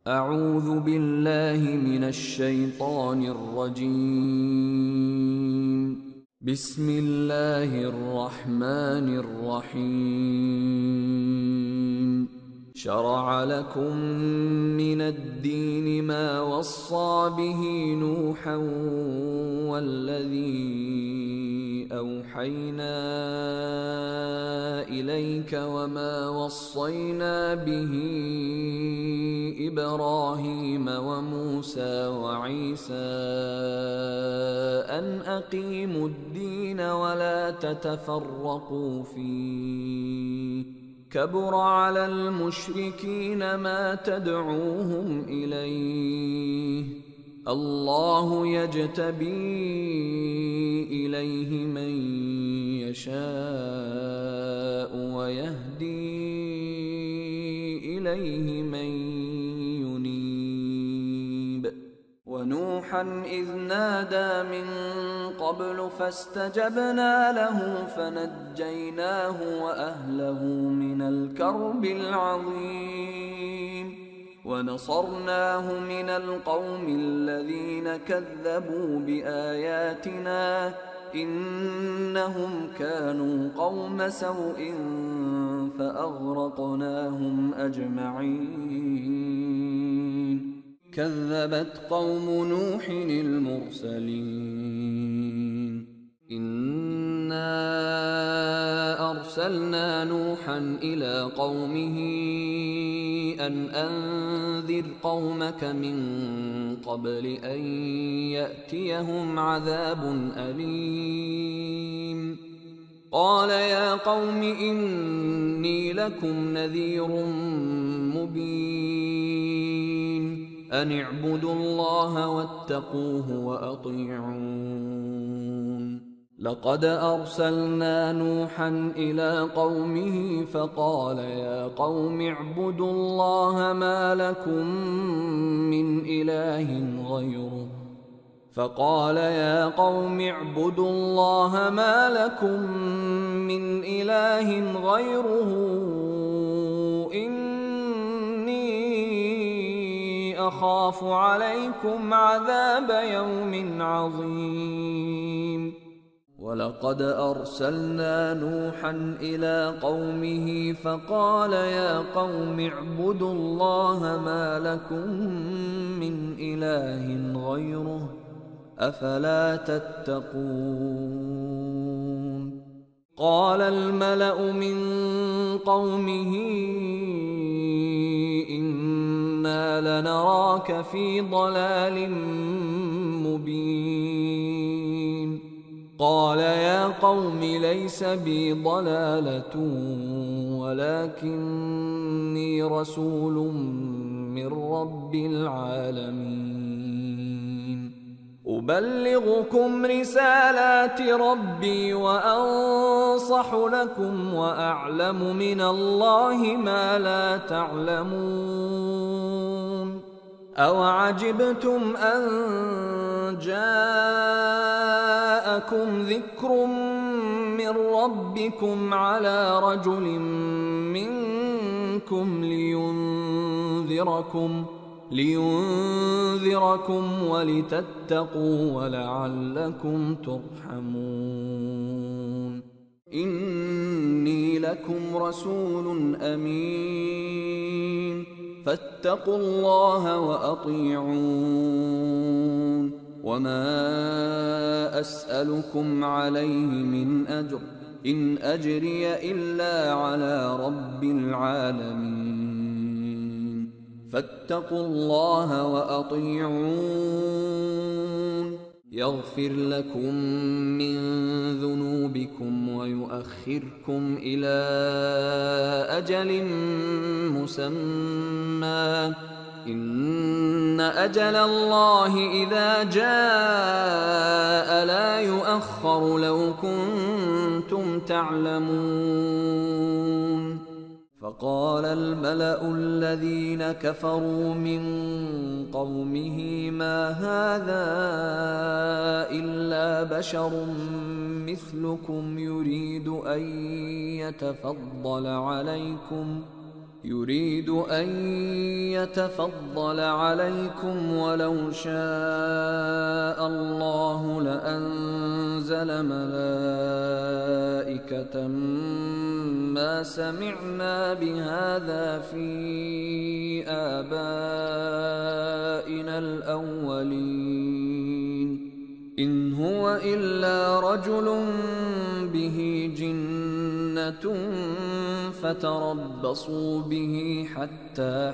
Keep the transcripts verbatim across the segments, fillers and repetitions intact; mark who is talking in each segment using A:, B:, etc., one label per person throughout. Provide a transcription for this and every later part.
A: أعوذ بالله من الشيطان الرجيم. بسم الله الرحمن الرحيم. شرع لكم من الدين ما وصى به نوحا والذي أوحينا إليك وما وصينا به إبراهيم وموسى وعيسى أن أقيموا الدين ولا تتفرقوا فيه، كبر على المشركين ما تدعوهم إليه، الله يجتبي إليه من يشاء ويهدي إليه من ينيب. ونوحا إذ نادى من قبل فاستجبنا له فنجيناه وأهله من الكرب العظيم، ونصرناه من القوم الذين كذبوا بآياتنا إنهم كانوا قوم سوء فأغرقناهم أجمعين. كذبت قوم نوح المرسلين. إنا أرسلنا نوحا إلى قومه أن أنذر قومك من قبل أن يأتيهم عذاب أليم. قال يا قوم إني لكم نذير مبين، أن اعبدوا الله واتقوه وأطيعون. لقد أرسلنا نوحا إلى قومه فقال يا قوم اعبدوا الله ما لكم من إله غيره فقال يا قوم اعبدوا الله ما لكم من إله غيره إني أخاف عليكم عذاب يوم عظيم. ولقد أرسلنا نوحا إلى قومه فقال يا قوم اعبدوا الله ما لكم من إله غيره أفلا تتقون. قال الملأ من قومه إنا لنراك في ضلال مبين. قال يا قوم ليس بي ضلالة ولكني رسول من رب العالمين، أبلغكم رسالات ربي وأنصح لكم وأعلم من الله ما لا تعلمون. أوعجبتم أن جاءكم ذكر من ربكم على رجل منكم لينذركم لينذركم ولتتقوا ولعلكم ترحمون. إني لكم رسول أمين، فاتقوا الله وأطيعون. وما أسألكم عليه من أجر، إن أجري إلا على رب العالمين، فاتقوا الله وأطيعون. يغفر لكم من ذنوبكم ويؤخركم إلى أجل مسمى، إن أجل الله إذا جاء لا يؤخر لو كنتم تعلمون. فقال الملأ الذين كفروا من قومه ما هذا إلا بشر مثلكم يريد أن يتفضل عليكم يريد أن يتفضل عليكم ولو شاء الله لأنزل ملائكة ما سمعنا بهذا في آبائنا الأولين إن هو إلا رجل به جنة فتربصوا به حتى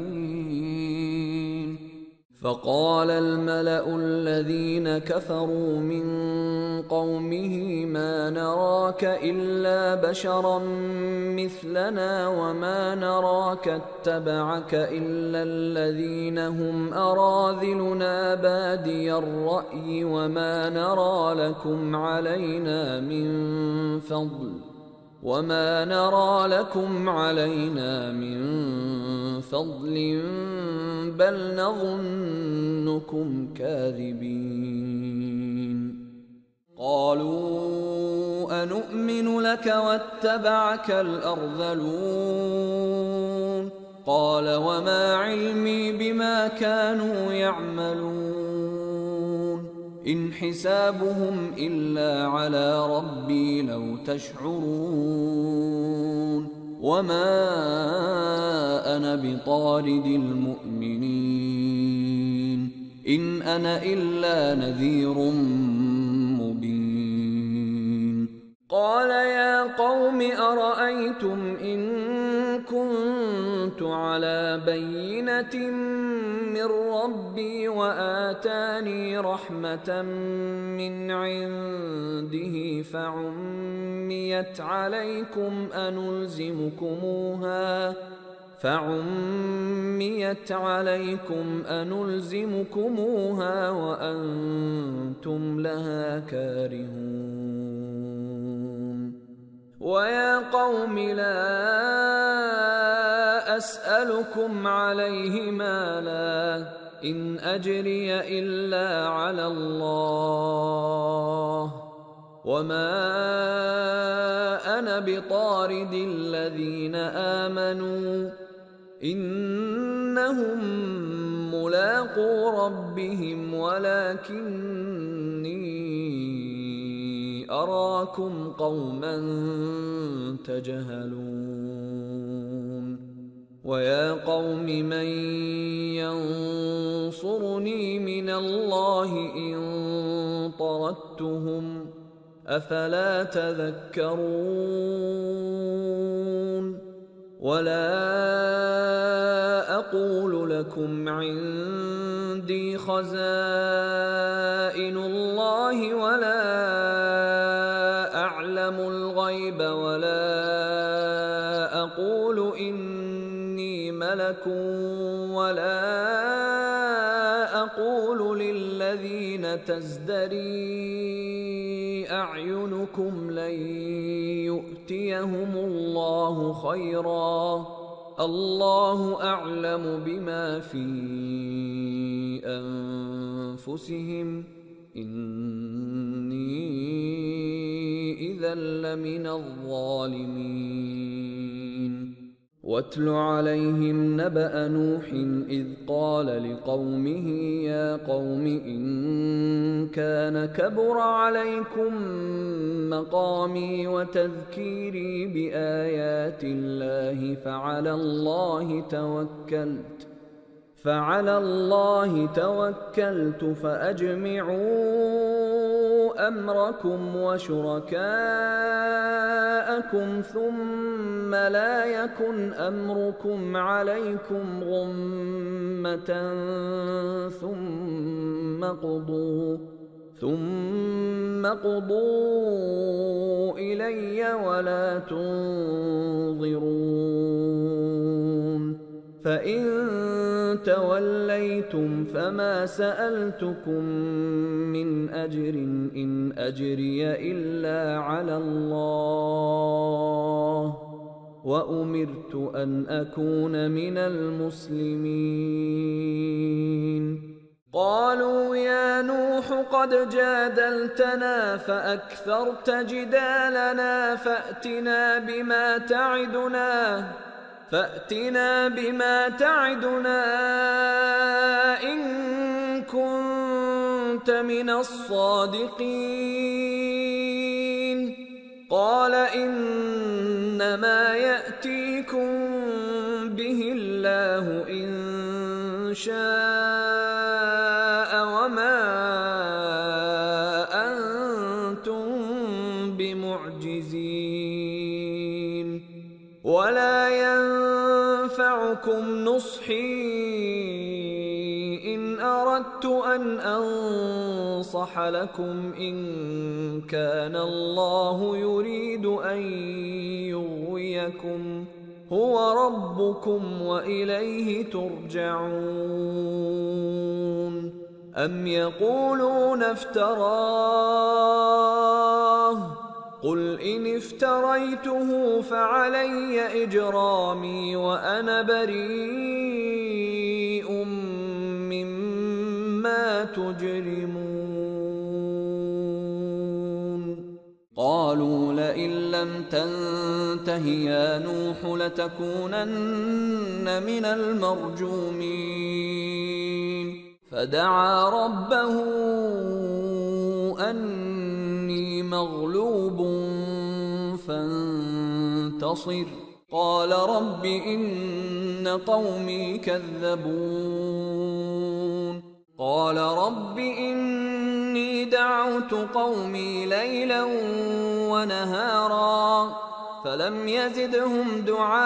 A: حين فقال الملأ الذين كفروا من قومه ما نراك إلا بشرا مثلنا وما نراك اتبعك إلا الذين هم أراذلنا بادي الرأي وما نرى لكم علينا من فضل وما نرى لكم علينا من فضل بل نظنكم كاذبين قالوا أنؤمن لك واتبعك الأرذلون قال وما علمي بما كانوا يعملون إن حسابهم إلا على ربي لو تشعرون وما أنا بطارد المؤمنين إن أنا إلا نذير مبين قال يا قوم أرأيتم إن كنت على بينة من ربي وآتاني رحمة من عنده فعميت عليكم أنلزمكموها فعميت عليكم أنلزمكموها وأنتم لها كارهون ويا قوم لا أسألكم عليه مالا إن أجري إلا على الله وما أنا بطارد الذين آمنوا إنهم ملاقو ربهم ولكني أراكم قوما تجهلون ويا قوم من ينصرني من الله إن طردتهم أفلا تذكرون ولا أقول لكم عندي خزائن الله ولا أعلم الغيب ولا أقول إني ملك ولا أقول للذين تزدري أعينكم لن يؤتيهم الله خيرا الله أعلم بما في أنفسهم إني إذا لمن الظالمين واتل عليهم نبأ نوح إذ قال لقومه يا قوم إن كان كبر عليكم مقامي وتذكيري بآيات الله فعلى الله توكلت فعلى الله توكلت فأجمعوا أمركم وشركاءكم ثم لا يكن أمركم عليكم غمة ثم قضوا ثم قضوا إلي ولا تنظرون فإن توليتم فما سألتكم من أجر إن أجري إلا على الله وأمرت أن أكون من المسلمين قالوا يا نوح قد جادلتنا فأكثرت جدالنا فأتنا بما تعدنا فأتنا بما تعدنا إن كنت من الصادقين. قال إنما يأتيكم به الله إن شاء وما أنتم بمعجزين ولا ينفعكم نصحي إن أردت أن أنصح لكم إن كان الله يريد أن يغويكم هو ربكم وإليه ترجعون. أم يقولون افتراه قل إن افتريته فعلي إجرامي وأنا بريء مما تجرمون. قالوا لئن لم تنته يا نوح لتكونن من المرجومين. فدعا ربه أني مغلوب فانتصر. قال رب إن قومي كذبون. قال رب إني دعوت قومي ليلا ونهارا فلم يزدهم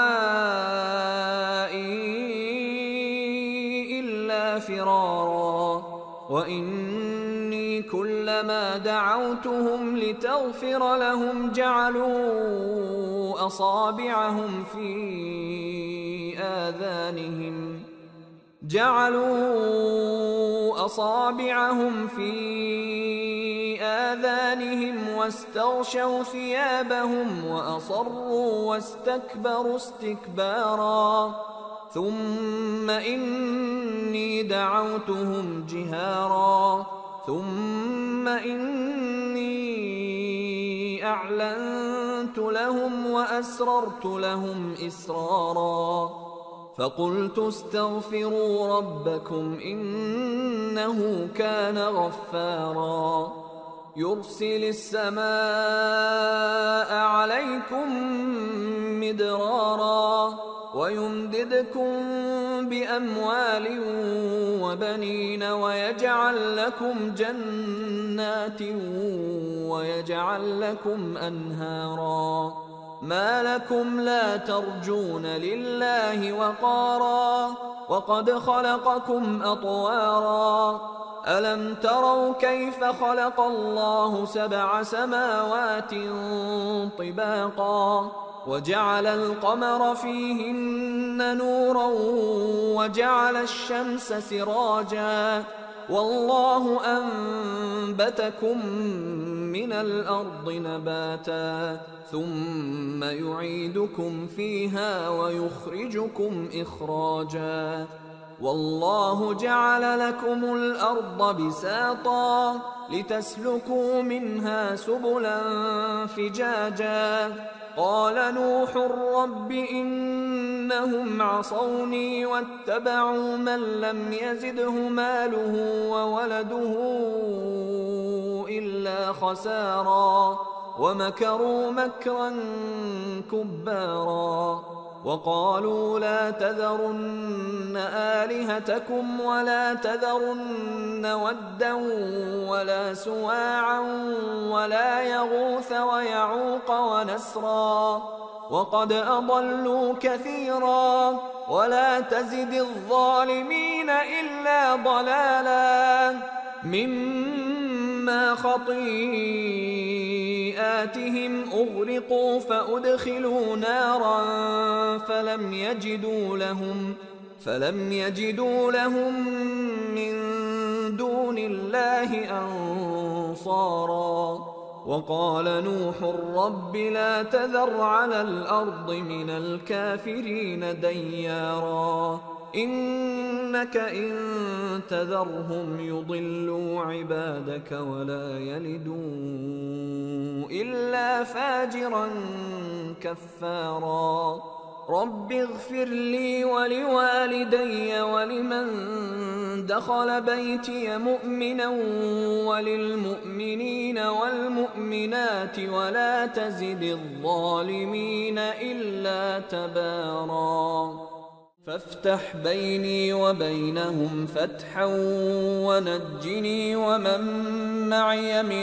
A: دعائي إلا فرارا وإني كلما دعوتهم لتغفر لهم جعلوا أصابعهم في آذانهم جعلوا أصابعهم في آذانهم واستغشوا ثيابهم وأصروا واستكبروا استكبارا ثم إني دعوتهم جهارا ثم إني أعلنت لهم وأسررت لهم إسرارا فقلت استغفروا ربكم إنه كان غفارا يرسل السماء عليكم مدرارا ويمددكم بأموال وبنين ويجعل لكم جنات ويجعل لكم أنهارا ما لكم لا ترجون لله وقارا وقد خلقكم أطوارا ألم تروا كيف خلق الله سبع سماوات طباقا وجعل القمر فيهن نورا وجعل الشمس سراجا والله أنبتكم من الأرض نباتا ثم يعيدكم فيها ويخرجكم إخراجا والله جعل لكم الأرض بساطا لتسلكوا منها سبلا فجاجا قال نوح رب إنهم عصوني واتبعوا من لم يزده ماله وولده إلا خسارا ومكروا مكرا كبارا وقالوا لا تذرن آلهتكم ولا تذرن ودا ولا سواعا ولا يغوث ويعوق ونسرا وقد أضلوا كثيرا ولا تزد الظالمين إلا ضلالا مما خطيئاتهم أغرقوا فأدخلوا نارا فلم يجدوا لهم فلم يجدوا لهم من دون الله أنصارا وقال نوح رب لا تذر على الأرض من الكافرين ديارا إنك إن تذرهم يضلوا عبادك ولا يلدوا إلا فاجرا كفارا رب اغفر لي ولوالدي ولمن دخل بيتي مؤمنا وللمؤمنين والمؤمنات ولا تزد الظالمين إلا تبارا فافتح بيني وبينهم فتحا ونجني ومن معي من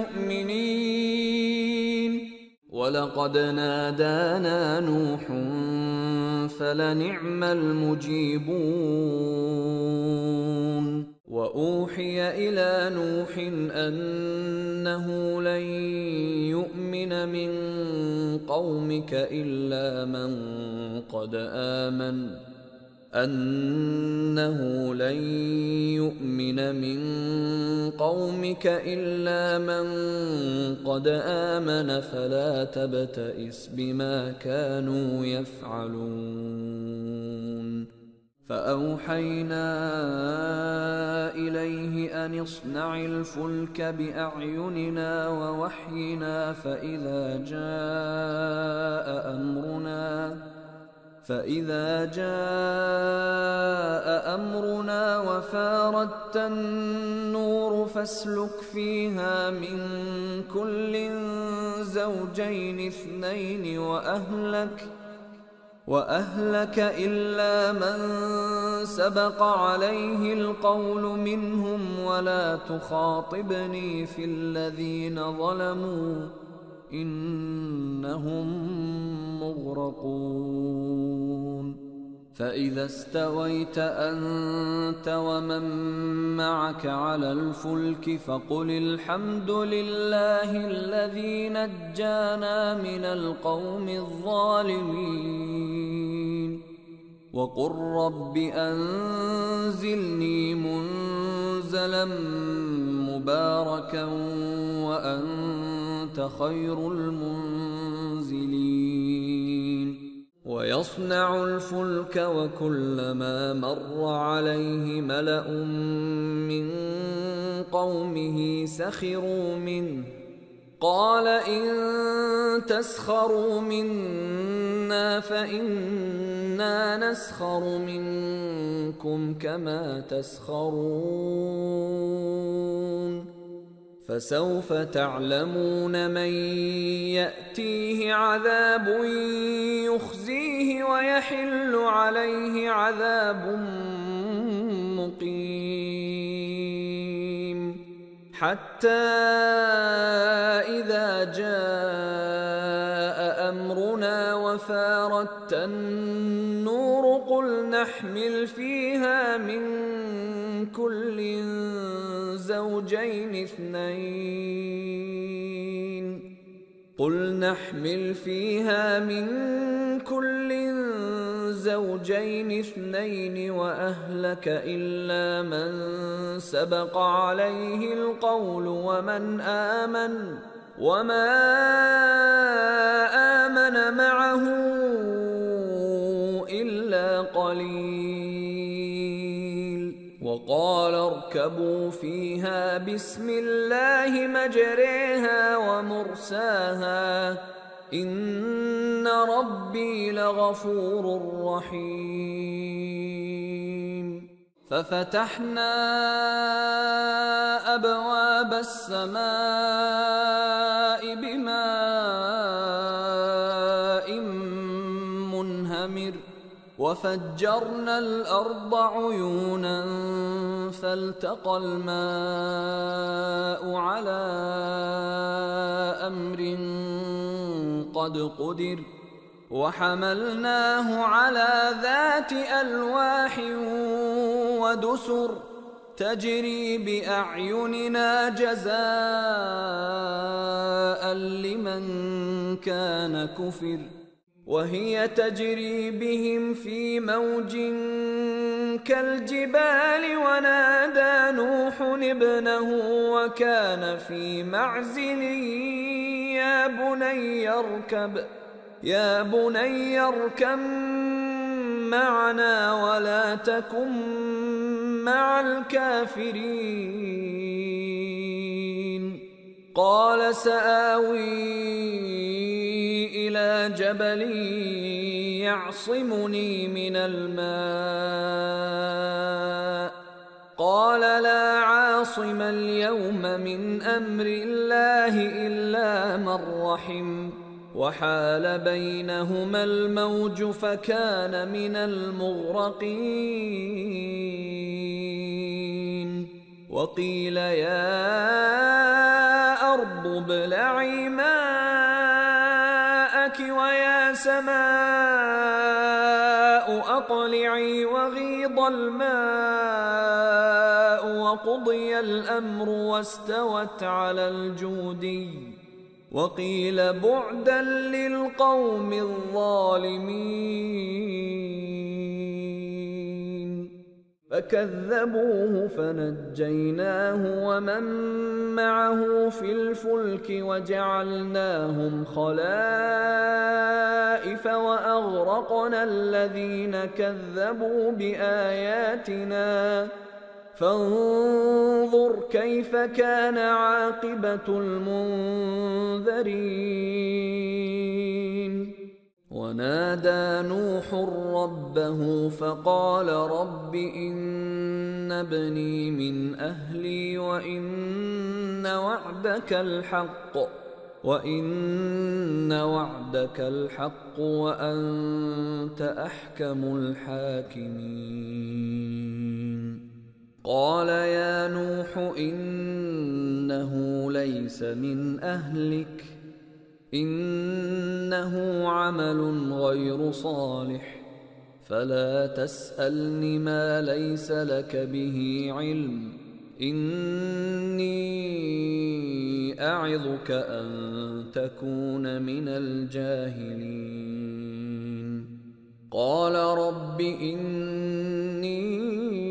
A: المؤمنين ولقد نادانا نوح فلنعم المجيبون وأوحي إلى نوح أنه لن يؤمن من قومك إلا من قد آمن أنه لن يؤمن من قومك إلا من قد آمن فلا تبتئس بما كانوا يفعلون فأوحينا إليه أن اصنع الفلك بأعيننا ووحينا فإذا جاء أمرنا فإذا جاء أمرنا وفاردت النور فاسلك فيها من كل زوجين اثنين وأهلك وأهلك إلا من سبق عليه القول منهم ولا تخاطبني في الذين ظلموا إنهم مغرقون فإذا استويت أنت ومن معك على الفلك فقل الحمد لله الذي نجانا من القوم الظالمين وقل رب أنزلني منزلا مباركا وأنت خير المنزلين ويصنع الفلك وكلما مر عليه ملأ من قومه سخروا منه قال إن تسخروا منا فإنا نسخر منكم كما تسخرون فسوف تعلمون من يأتيه عذاب يخزيه ويحل عليه عذاب مقيم حتى إذا جاء أمرنا وفاردت النور قل نحمل فيها من كل زوجين اثنين قل نحمل فيها من كل زوجين اثنين وأهلك إلا من سبق عليه القول ومن آمن وما آمن معه إلا قليل وقال اركبوا فيها بسم الله مجريها ومرساها إن ربي لغفور رحيم ففتحنا أبواب السماء بماء منهمر وفجرنا الأرض عيونا فالتقى الماء على أمر قد قدر وحملناه على ذات ألواح ودسر تجري بأعيننا جزاء لمن كان كفر وهي تجري بهم في موج كالجبال ونادى نوح ابنه وكان في معزل يا بني اركب يا بني اركب معنا ولا تكن مع الكافرين قال سآوي إلى جبل يعصمني من الماء قال لا عاصم اليوم من أمر الله إلا من رحم وحال بينهما الموج فكان من المغرقين وقيل يا أرض ابلعي ماءك ويا سماء أقلعي وغيض الماء وقضي الأمر واستوت على الجودي وقيل بعدا للقوم الظالمين فكذبوه فنجيناه ومن معه في الفلك وجعلناهم خلائف وأغرقنا الذين كذبوا بآياتنا فانظر كيف كان عاقبة المنذرين ونادى نوح ربه فقال رب إن ابني من أهلي وإن وعدك الحق وإن وعدك الحق وأنت أحكم الحاكمين قال يا نوح إنه ليس من أهلك إنه عمل غير صالح فلا تسألني ما ليس لك به علم إني أعظك أن تكون من الجاهلين قال رب إني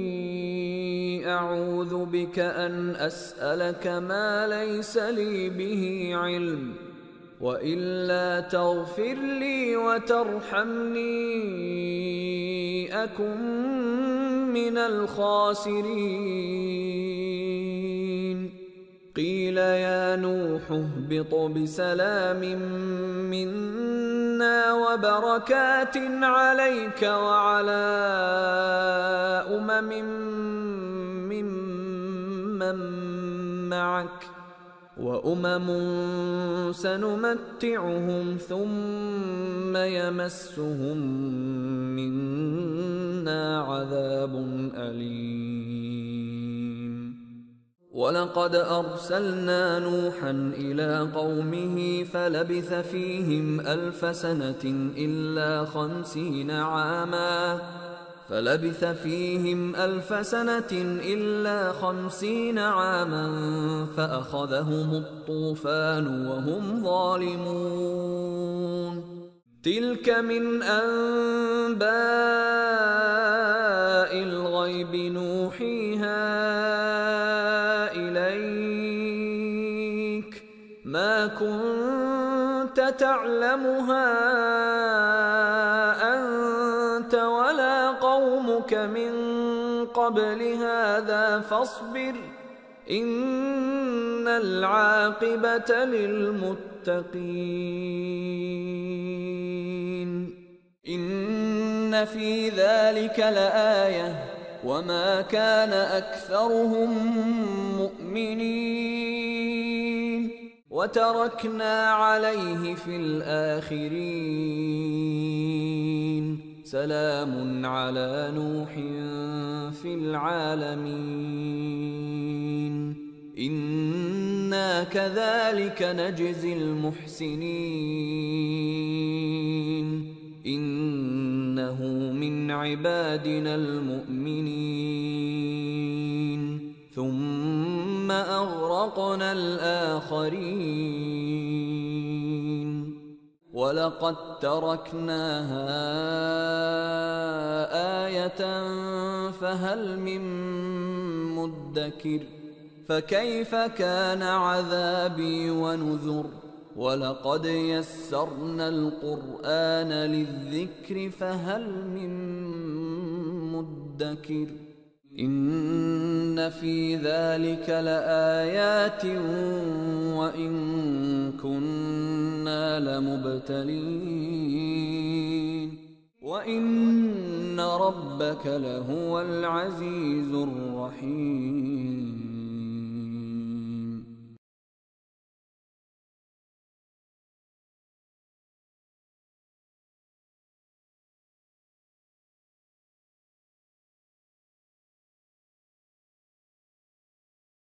A: أعوذ بك أن أسألك ما ليس لي به علم وإلا تغفر لي وترحمني أكن من الخاسرين قيل يا نوح اهبط بسلام منا وبركات عليك وعلى أمم ممن معك وأمم سنمتعهم ثم يمسهم منا عذاب أليم ولقد أرسلنا نوحا إلى قومه فلبث فيهم ألف سنة إلا خمسين عاما فلبث فيهم ألف سنة إلا خمسين عاما فأخذهم الطوفان وهم ظالمون تلك من أنباء الغيب نوحيها إليك ما كنت تعلمها أنت ولا قومك من قبل هذا فاصبر إن العاقبة للمتقين إن في ذلك لآية وما كان أكثرهم مؤمنين وتركنا عليه في الآخرين سلام على نوح في العالمين إنا كذلك نجزي المحسنين إنه من عبادنا المؤمنين ثم أغرقنا الآخرين ولقد تركناها آية فهل من مدكر فكيف كان عذابي ونذر ولقد يسرنا القرآن للذكر فهل من مدكر إن في ذلك لآيات وإن كنا لمبتلين وإن ربك لهو العزيز الرحيم